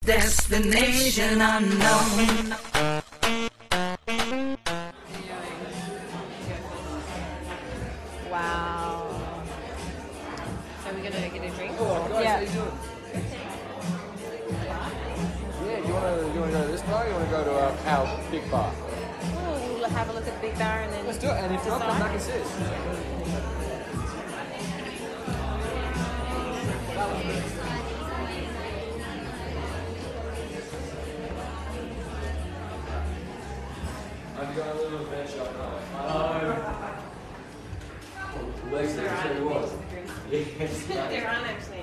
destination unknown. Wow. Are we gonna get a drink? Oh, Yeah. how you doing? Yeah, you wanna go to this bar or you wanna go to our big bar? Oh, we'll have a look at the big bar and then. Let's do it, and if not, come back and see us. I've got a little bit shot now. Legs there, he was. Yes. They're on actually.